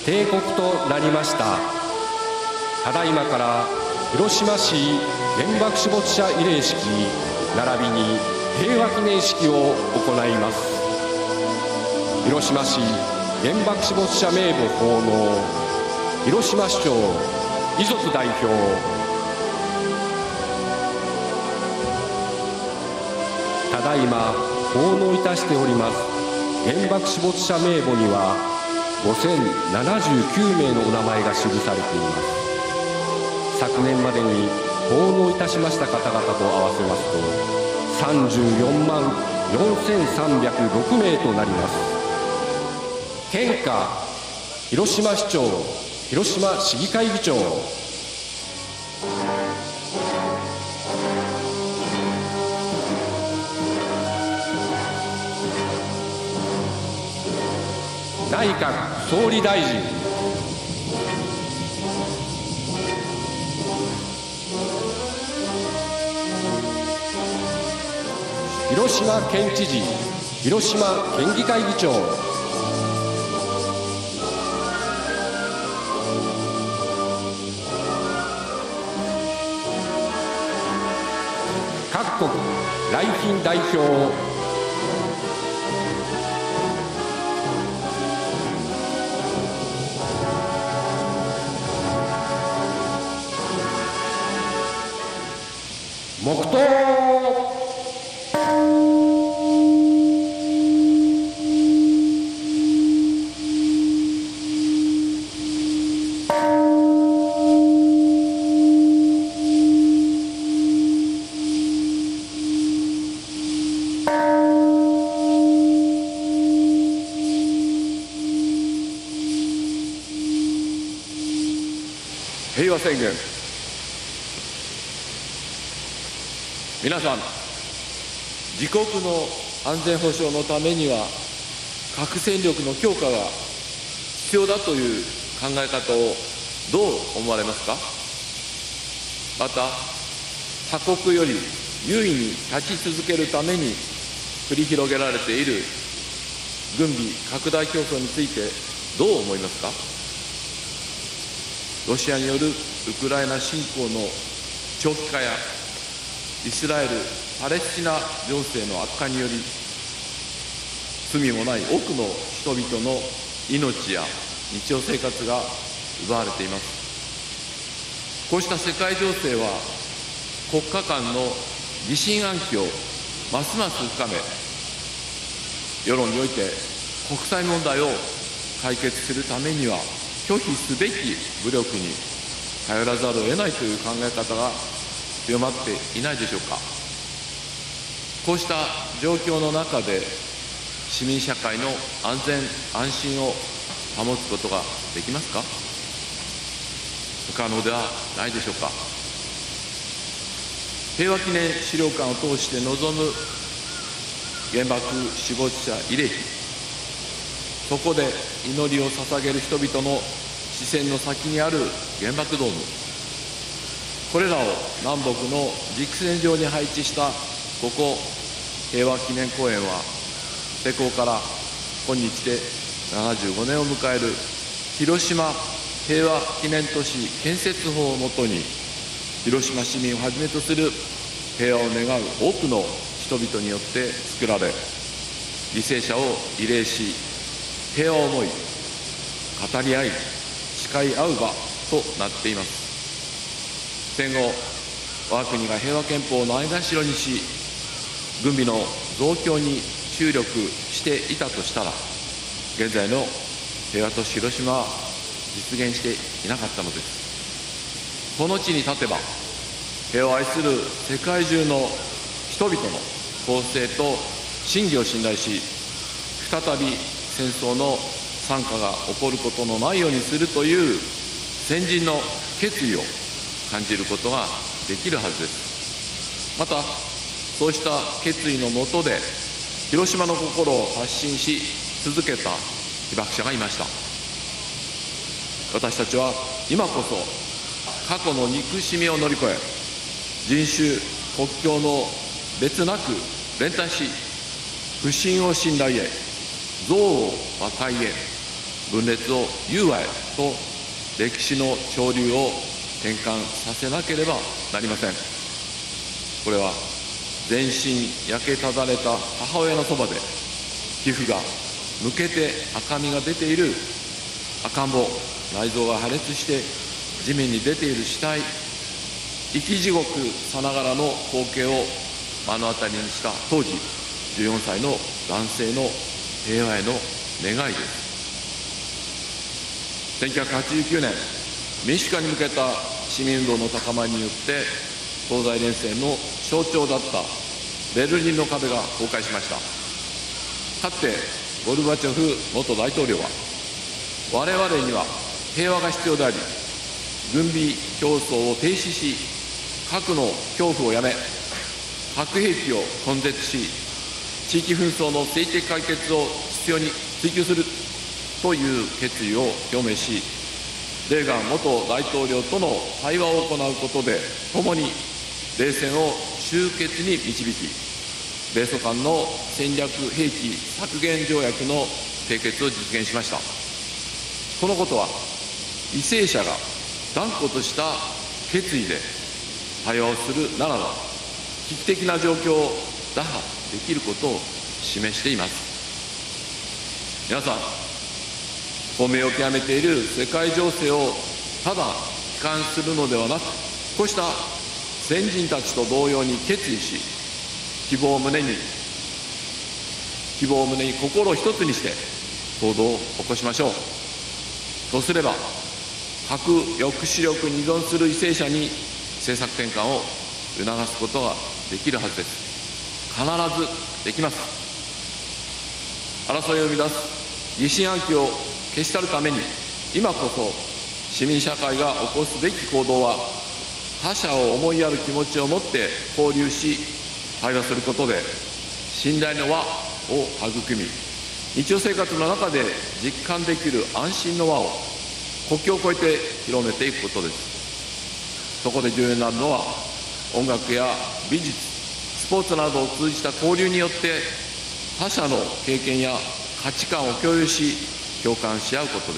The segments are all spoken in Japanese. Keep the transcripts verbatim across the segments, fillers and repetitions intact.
定刻となりました。ただいまから広島市原爆死没者慰霊式並びに平和記念式を行います。広島市原爆死没者名簿奉納、広島市長遺族代表。ただいま奉納いたしております原爆死没者名簿にはごせんななじゅうきゅうめいのお名前が記されています。昨年までに奉納いたしました方々と合わせますとさんじゅうよんまんよんせんさんびゃくろくめいとなります。献花、広島市長、広島市議会議長。内閣総理大臣。広島県知事、広島県議会議長。各国来賓代表。黙祷。 平和宣言。皆さん、自国の安全保障のためには核戦力の強化が必要だという考え方をどう思われますか。また、他国より優位に立ち続けるために繰り広げられている軍備拡大競争についてどう思いますか。ロシアによるウクライナ侵攻の長期化やイスラエル・パレスチナ情勢の悪化により、罪もない多くの人々の命や日常生活が奪われています。こうした世界情勢は、国家間の疑心暗鬼をますます深め、世論において国際問題を解決するためには、拒否すべき武力に頼らざるを得ないという考え方が強まっていないでしょうか。こうした状況の中で、市民社会の安全安心を保つことができますか。不可能ではないでしょうか。平和記念資料館を通して臨む原爆死没者慰霊碑、そこで祈りを捧げる人々の視線の先にある原爆ドーム、これらを南北の軸線上に配置したここ平和記念公園は、施行から今日でななじゅうごねんを迎える広島平和記念都市建設法をもとに、広島市民をはじめとする平和を願う多くの人々によって作られ、犠牲者を慰霊し、平和を思い語り合い誓い合う場となっています。戦後、我が国が平和憲法をないがしろにし、軍備の増強に注力していたとしたら、現在の平和都市広島は実現していなかったのです。この地に立てば、平和を愛する世界中の人々の公正と真偽を信頼し、再び戦争の惨禍が起こることのないようにするという先人の決意を感じることができるはずです。また、そうした決意のもとで、広島の心を発信し続けた被爆者がいました。私たちは今こそ、過去の憎しみを乗り越え、人種、国境の別なく連帯し、不信を信頼へ、憎悪を和解へ、 分裂を融和へと歴史の潮流を転換させなければなりません。これは全身焼けただれた母親のそばで皮膚がむけて赤みが出ている赤ん坊、内臓が破裂して地面に出ている死体、生き地獄さながらの光景を目の当たりにした当時じゅうよんさいの男性の平和への願いです。せんきゅうひゃくはちじゅうきゅうねん、民主化に向けた市民運動の高まりによって東西冷戦の象徴だったベルリンの壁が崩壊しました。かつてゴルバチョフ元大統領は、我々には平和が必要であり、軍備競争を停止し、核の恐怖をやめ、核兵器を根絶し、地域紛争の政治的解決を必要に追求するという決意を表明し、レーガン元大統領との対話を行うことで、共に冷戦を終結に導き、米ソ間の戦略兵器削減条約の締結を実現しました。このことは、為政者が断固とした決意で対話をするならば、危機的な状況を打破できることを示しています。皆さん、混迷を極めている世界情勢をただ悲観するのではなく、こうした先人たちと同様に決意し、希望を胸に、希望を胸に心を一つにして行動を起こしましょう。そうすれば、核抑止力に依存する為政者に政策転換を促すことができるはずです。必ずできます。争いを生み出す疑心暗鬼を消し去るために、今こそ市民社会が起こすべき行動は、他者を思いやる気持ちを持って交流し、対話することで信頼の輪を育み、日常生活の中で実感できる安心の輪を国境を越えて広めていくことです。そこで重要になるのは、音楽や美術、スポーツなどを通じた交流によって他者の経験や価値観を共有し、共感し合うことです。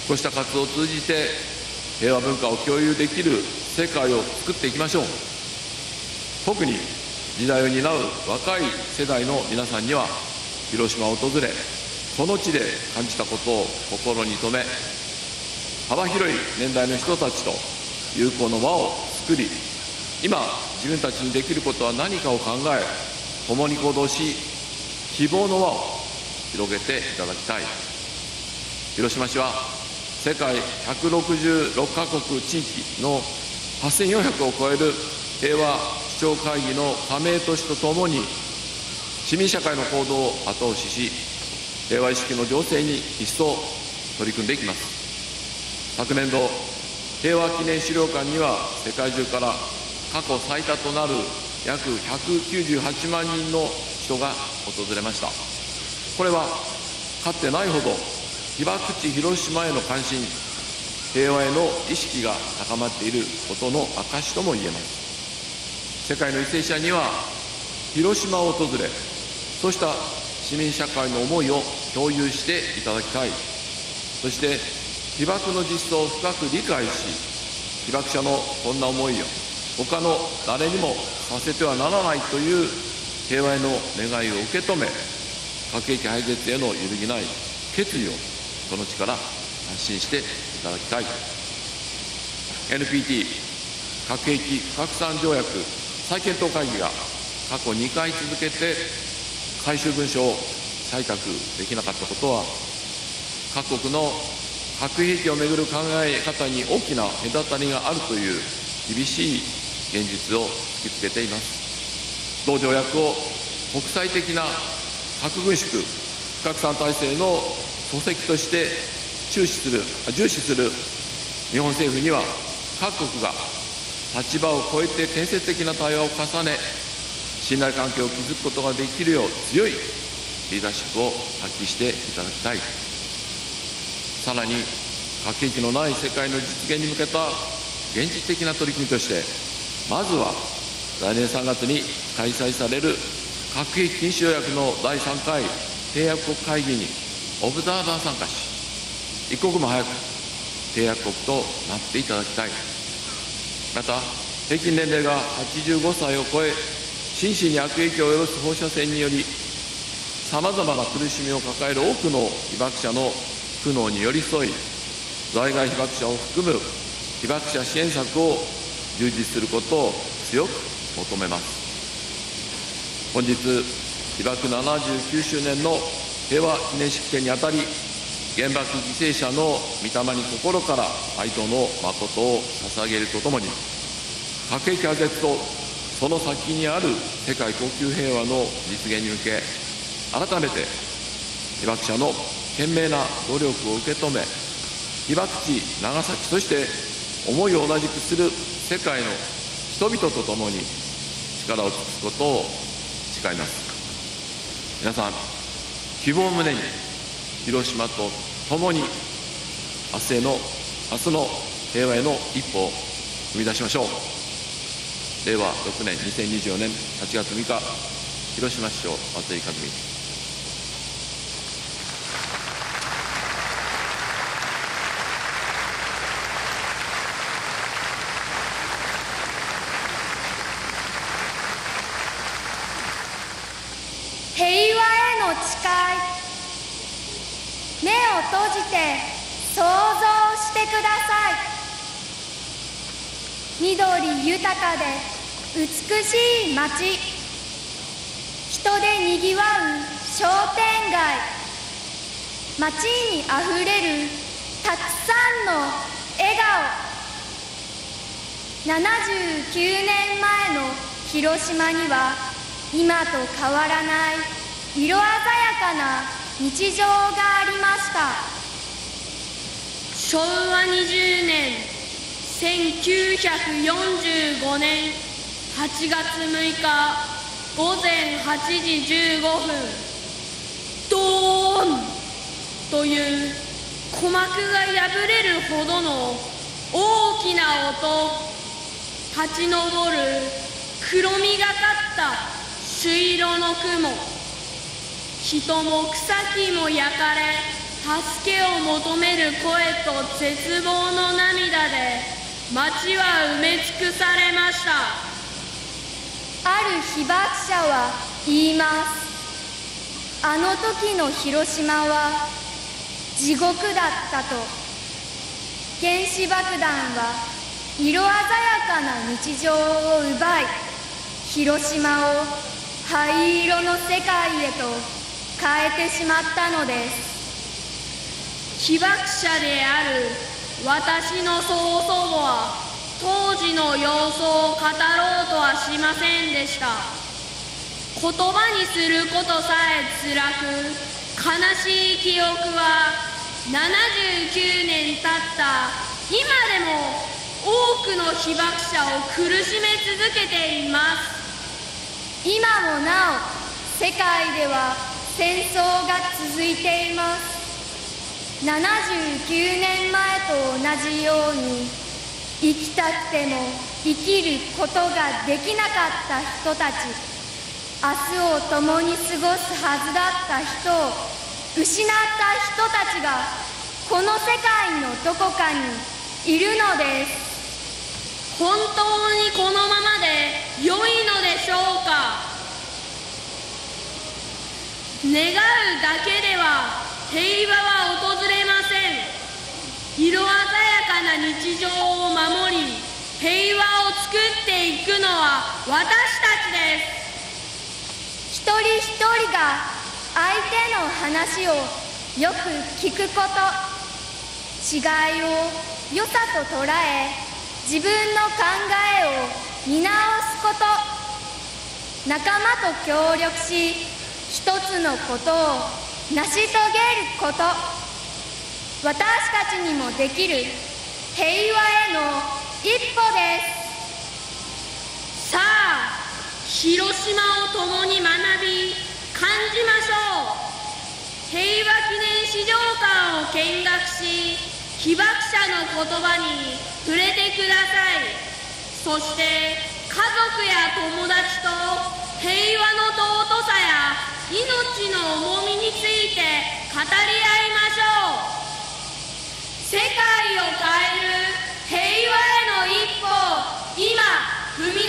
こうした活動を通じて平和文化を共有できる世界を作っていきましょう。特に時代を担う若い世代の皆さんには、広島を訪れ、この地で感じたことを心に留め、幅広い年代の人たちと友好の輪を作り、今自分たちにできることは何かを考え、共に行動し、希望の輪を広げていただきたい。広島市は世界ひゃくろくじゅうろっかこく地域のはっせんよんひゃくを超える平和首長会議の加盟都市とともに、市民社会の行動を後押しし、平和意識の醸成に一層取り組んでいきます。昨年度、平和記念資料館には世界中から過去最多となる約ひゃくきゅうじゅうはちまんにんの人が訪れました。これはかつてないほど被爆地広島への関心、平和への意識が高まっていることの証とも言えます。世界の為政者には広島を訪れ、そうした市民社会の思いを共有していただきたい。そして被爆の実相を深く理解し、被爆者のこんな思いを他の誰にもさせてはならないという平和への願いを受け止め、核兵器廃絶への揺るぎない決意をこの地から発信していただきたい。 エヌピーティー 核兵器不拡散条約再検討会議が過去にかい続けて最終文書を採択できなかったことは、各国の核兵器をめぐる考え方に大きな隔たりがあるという厳しい現実を突きつけています。同条約を国際的な核軍縮・不拡散体制の礎石として注視する重視する日本政府には、各国が立場を超えて建設的な対話を重ね、信頼関係を築くことができるよう強いリーダーシップを発揮していただきたい。さらに核兵器のない世界の実現に向けた現実的な取り組みとして、まずは来年さんがつに開催される核兵器禁止条約のだいさんかい締約国会議にオブザーバー参加し、一刻も早く締約国となっていただきたい。また、平均年齢がはちじゅうごさいを超え、心身に悪影響を及ぼす放射線により、さまざまな苦しみを抱える多くの被爆者の苦悩に寄り添い、在外被爆者を含む被爆者支援策を充実することを強く求めます。本日、被爆ななじゅうきゅうしゅうねんの平和記念式典にあたり、原爆犠牲者の御霊に心から哀悼の誠を捧げるとともに、核兵器廃絶とその先にある世界恒久平和の実現に向け、改めて被爆者の懸命な努力を受け止め、被爆地長崎、そして思いを同じくする世界の人々と共に力を尽くすことを誓います。皆さん、希望を胸に広島と共に明日への明日の平和への一歩を踏み出しましょう。れいわろくねんにせんにじゅうよねんはちがつむいか、広島市長松井一実。 平和への誓い、目を閉じて想像してください。緑豊かで美しい街、人でにぎわう商店街、街にあふれるたくさんの笑顔。ななじゅうきゅうねんまえの広島には今と変わらない色鮮やかな日常がありました。 しょうわにじゅうねん、せんきゅうひゃくよんじゅうごねんはちがつむいかごぜんはちじじゅうごふん、ドーンという鼓膜が破れるほどの大きな音、立ち上る黒みがかった朱色の雲、人も草木も焼かれ、助けを求める声と絶望の涙で街は埋め尽くされました。 ある被爆者は言います。あの時の広島は地獄だったと。原子爆弾は色鮮やかな日常を奪い、広島を灰色の世界へと変えてしまったのです。 被爆者である私の曽祖母は当時の様子を語ろうとはしませんでした。言葉にすることさえつらく、悲しい記憶はななじゅうきゅうねん経った今でも多くの被爆者を苦しめ続けています。 今もなお世界では戦争が続いています。ななじゅうきゅうねんまえと同じように、生きたくても生きることができなかった人たち、明日を共に過ごすはずだった人を失った人たちがこの世界のどこかにいるのです。 本当にこのままで良いのでしょうか。願うだけでは平和は訪れません。色鮮やかな日常を守り、平和を作っていくのは私たちです。 一人一人が相手の話をよく聞くこと、違いを良さと捉え、自分の考えを見直すこと、仲間と協力し、一つのことを成し遂げること、私たちにもできる平和への一歩です。 さあ、広島を共に学び、感じましょう。平和記念資料館を見学し、被爆者の言葉に触れてください。そして家族や友達と平和の尊さや命の重みについて語り合いましょう。世界を変える平和への一歩を今踏み出し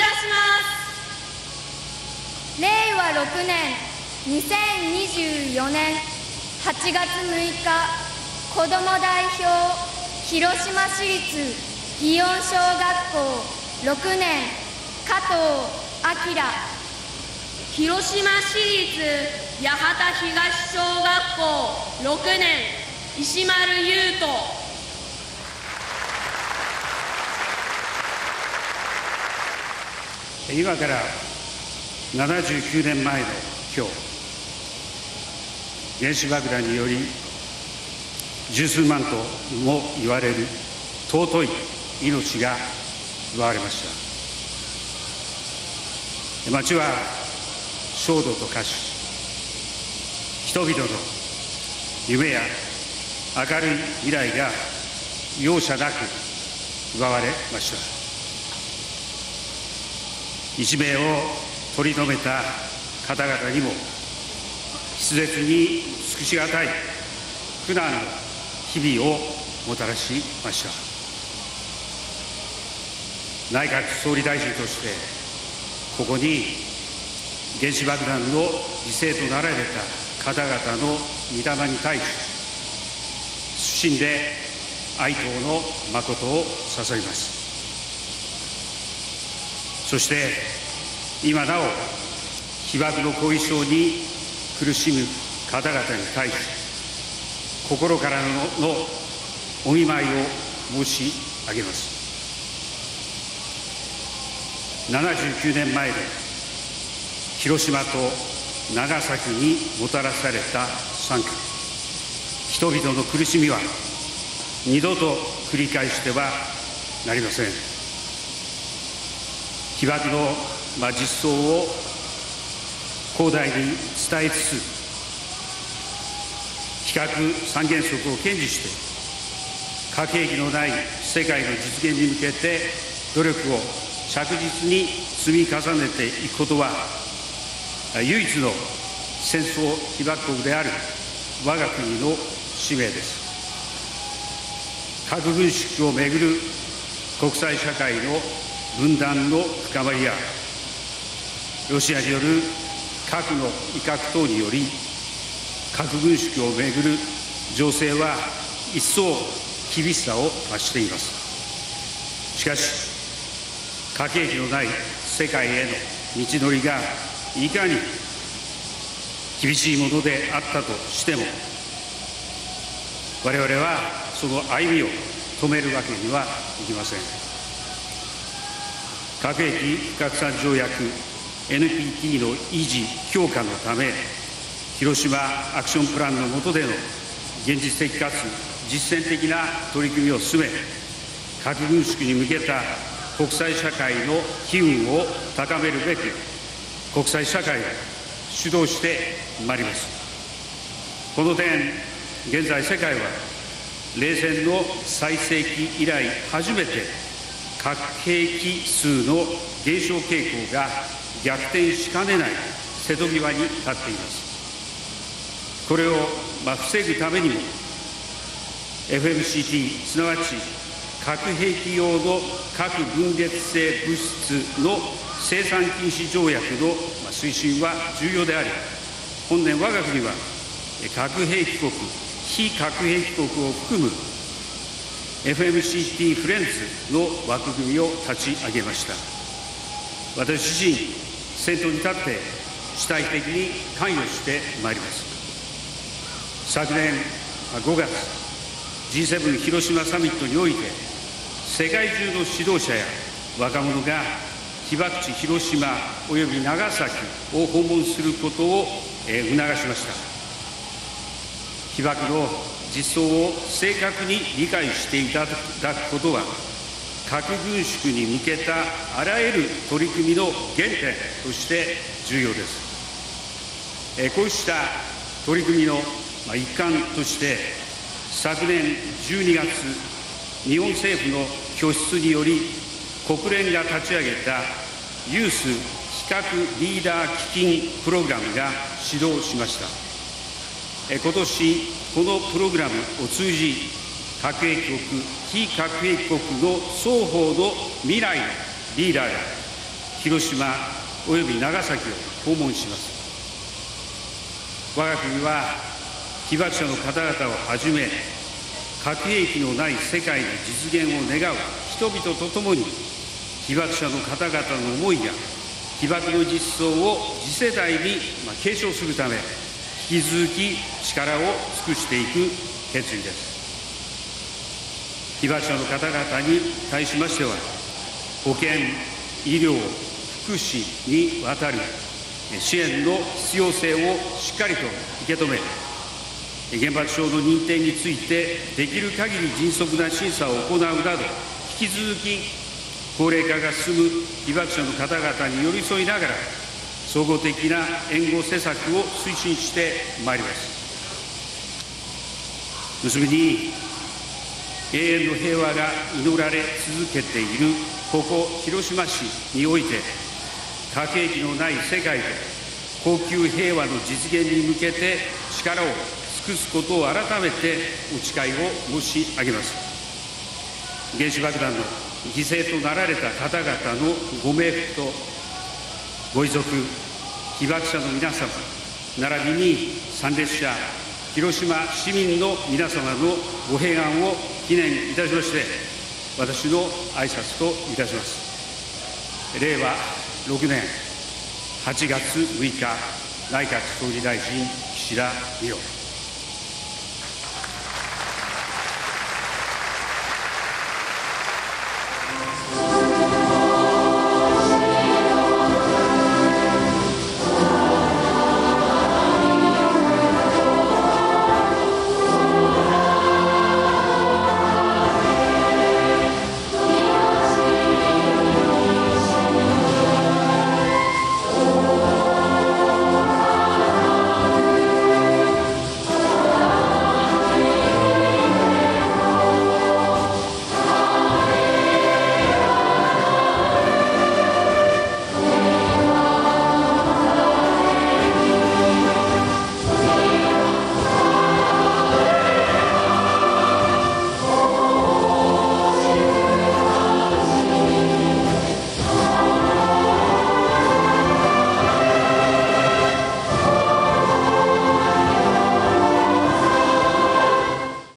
ます。 れいわろくねんにせんにじゅうよねんはちがつむいか、子ども代表広島市立祇園小学校ろくねん加藤明。 広島市立八幡東小学校ろくねん石丸優斗。 今からななじゅうきゅうねんまえの今日、原子爆弾により十数万とも言われる尊い命が奪われました。町は焦土と化し、人々の夢や明るい未来が容赦なく奪われました。一命を取り留めた方々にも筆舌に尽くしがたい苦難の日々をもたらしました。内閣総理大臣としてここに原子爆弾の犠牲となられた方々の御霊に対し、謹んで哀悼の誠を捧げます。そして今なお被爆の後遺症に苦しむ方々に対し、心からののお見舞いを申し上げます。ななじゅうきゅうねんまえの広島と長崎にもたらされた惨禍、人々の苦しみは二度と繰り返してはなりません。被爆の実相を広大に伝えつつ、非核三原則を堅持して核兵器のない世界の実現に向けて努力を着実に積み重ねていくことは、唯一の戦争被爆国である我が国の使命です。核軍縮をめぐる国際社会の分断の深まりや、ロシアによる核の威嚇等により核軍縮をめぐる情勢は一層厳しさを増しています。しかし核兵器のない世界への道のりがいかに厳しいものであったとしても、我々はその歩みを止めるわけにはいきません。核兵器不拡散条約 エヌピーティー の維持・強化のため、広島アクションプランの下での現実的かつ実践的な取り組みを進め、核軍縮に向けた国際社会の機運を高めるべく、国際社会が主導してまいります。この点、現在世界は冷戦の最盛期以来初めて核兵器数の減少傾向が逆転しかねない瀬戸際に立っています。これを防ぐためにも エフエムシーティー、すなわち核兵器用の核分裂性物質の生産禁止条約の推進は重要であり、本年我が国は核兵器国、非核兵器国を含む エフエムシーティー フレンズの枠組みを立ち上げました。私自身、先頭に立って主体的に関与してまいります。昨年ごがつ、ジーセブン 広島サミットにおいて、世界中の指導者や若者が被爆地広島および長崎を訪問することを促しました。被爆の実相を正確に理解していただくことは、核軍縮に向けたあらゆる取り組みの原点として重要です。こうした取り組みの一環として、昨年じゅうにがつ、日本政府の拠出により国連が立ち上げたユース非核リーダー基金プログラムが始動しました。 今年このプログラムを通じ、核兵器国、非核兵器国の双方の未来のリーダーが広島および長崎を訪問します。我が国は被爆者の方々をはじめ、核兵器のない世界の実現を願う人々とともに、被爆者の方々の思いや被爆の実相を次世代に継承するため、引き続き力を尽くしていく決意です。被爆者の方々に対しましては、保健、医療、福祉にわたり、支援の必要性をしっかりと受け止め、原爆症の認定についてできる限り迅速な審査を行うなど、引き続き高齢化が進む被爆者の方々に寄り添いながら、総合的な援護施策を推進してまいります。結びに、永遠の平和が祈られ続けているここ広島市において、核兵器のない世界で恒久平和の実現に向けて力を尽くすことを改めてお誓いを申し上げます。原子爆弾の犠牲となられた方々のご冥福とご遺族、被爆者の皆様、並びに参列者、広島市民の皆様のご平安を記念いたしまして、私の挨拶といたします。れいわろくねんはちがつむいか、内閣総理大臣、岸田文雄。